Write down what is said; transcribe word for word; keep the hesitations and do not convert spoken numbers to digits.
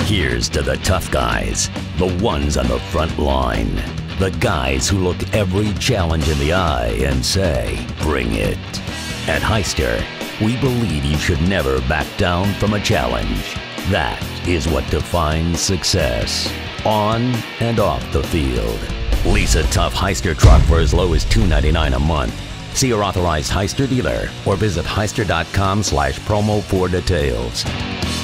Here's to the tough guys, the ones on the front line, the guys who look every challenge in the eye and say, bring it. At Hyster, we believe you should never back down from a challenge. That is what defines success, on and off the field. Lease a tough Hyster truck for as low as two ninety-nine a month. See your authorized Hyster dealer or visit hyster dot com slash promo for details.